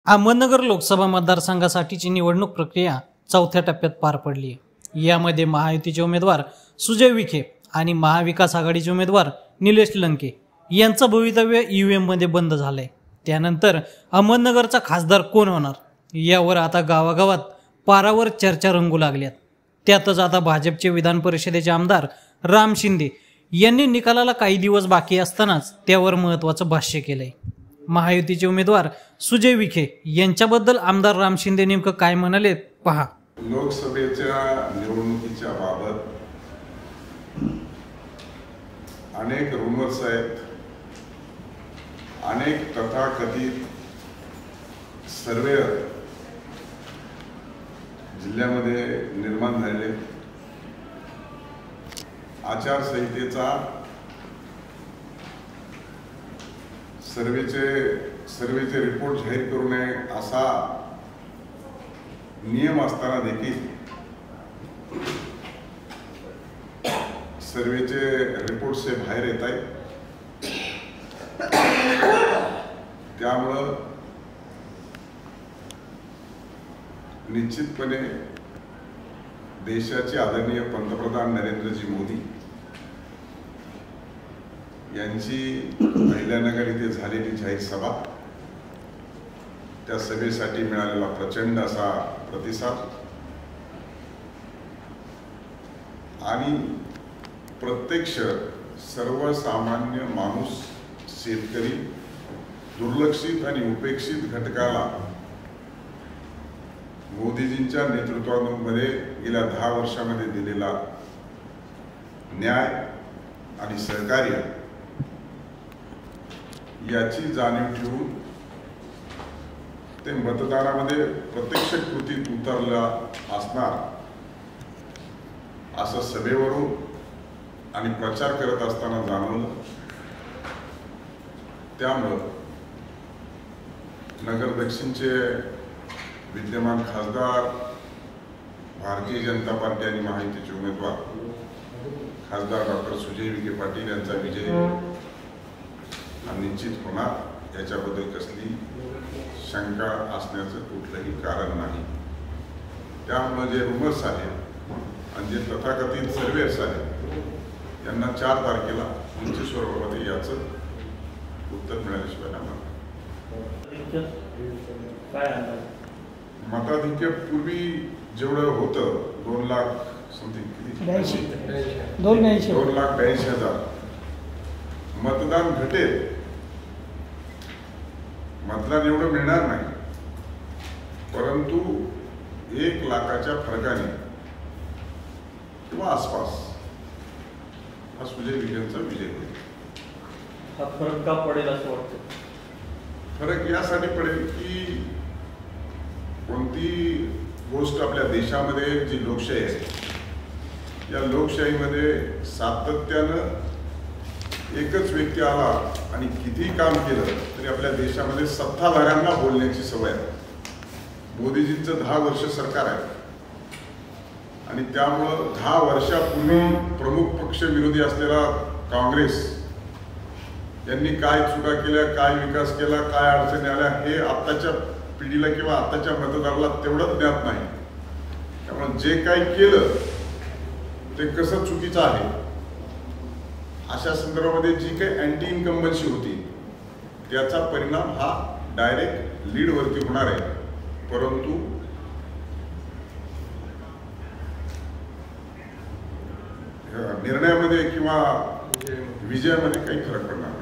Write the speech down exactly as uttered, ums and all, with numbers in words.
अहमदनगर लोकसभा मतदारसंघासाठीची निवडणूक प्रक्रिया चौथ्या टप्प्यात पार पडली आहे। यामध्ये महायुतीचे उमेदवार सुजय विखे आणि महाविकास आघाडीचे उमेदवार निलेश लंके यांचं भवितव्य ईव्हीएम मध्ये बंद झालंय। त्यानंतर अहमदनगरचा खासदार कोण होणार यावर आता गावागावात पारावर चर्चा रंगू लागल्यात। त्यातच आता भाजपचे विधान परिषदेचे आमदार राम शिंदे यांनी निकालाला काही दिवस बाकी असतानाच त्यावर महत्त्वाचं भाष्य केलंय। महायुतीचे उमेदवार सुजय विखे यांच्याबद्दल आमदार राम शिंदे नेमकं काय म्हणाले पहा। लोकसभेच्या निवडणुकीच्या बाबत अनेक रूमर्स आहेत, अनेक तथाकथित सर्वेयर जिल्ह्यामध्ये निर्माण झालेले। आचारसंहितेचा सर्वेचे सर्वेचे रिपोर्ट जाहीर करू नये असा नियम असताना देखील सर्वेचे रिपोर्ट्स हे बाहेर येत आहेत। त्यामुळं निश्चितपणे देशाचे आदरणीय पंतप्रधान नरेंद्रजी मोदी यांची अहिल्यानगर इथे झालेली जाहीर सभा, त्या सभेसाठी मिळालेला प्रचंड असा प्रतिसाद आणि प्रत्यक्ष सर्वसामान्य माणूस, शेतकरी, दुर्लक्षित आणि उपेक्षित घटकाला मोदीजींच्या नेतृत्वामध्ये गेल्या दहा वर्षामध्ये दिलेला न्याय आणि सहकार्य याची जाणीव ठेवून ते मतदारामध्ये प्रत्यक्ष कृतीत उतरला असणार असं सभेवरून आणि प्रचार करत असताना जाणवलं। त्यामुळं नगर दक्षिणचे विद्यमान खासदार, भारतीय जनता पार्टी आणि महायुतीचे उमेदवार खासदार डॉक्टर सुजय विखे पाटील यांचा विजय हा निश्चित होणार याच्याबद्दल कसली शंका असण्याचं कुठलंही कारण नाही। त्यामुळे जे रूमर्स आहेत आणि जे तथाकथित सर्वेर्स आहेत यांना चार तारखेला उंच स्वरूपामध्ये याचं उत्तर मिळाल्याशिवाय नाही। मताधिक्य पूर्वी जेवढं होतं दोन लाख समथिंग दोन दोन लाख ब्याऐंशी हजार मतदान घटेल, मतदान एवढं मिळणार नाही, परंतु एक लाखाच्या फरकाने किंवा आसपास हा सुजय विखेंचा विजय होईल। हा फरक का पडेल असं वाटतं? फरक यासाठी पडेल की कोणती गोष्ट आपल्या देशामध्ये जी लोकशाही आहे या लोकशाहीमध्ये सातत्यानं एकच व्यक्ती आला आणि किती काम केलं तरी आपल्या देशामध्ये सत्ताधाऱ्यांना बोलण्याची सवय आहे। मोदीजींचं दहा वर्ष सरकार आहे आणि त्यामुळं दहा वर्षापूर्वी प्रमुख पक्ष विरोधी असलेला काँग्रेस यांनी काय चुका केल्या, काय विकास केला, काय अडचणी आल्या हे आत्ताच्या पिढीला किंवा आत्ताच्या मतदाराला तेवढंच ज्ञात नाही। त्यामुळे जे काही केलं ते कसं चुकीचं आहे अशा संदर्भामध्ये जी काही अँटी इन्कम्बन्सी होती त्याचा परिणाम हा डायरेक्ट लीडवरती होणार आहे, परंतु निर्णयामध्ये किंवा विजयामध्ये काही फरक पडणार नाही।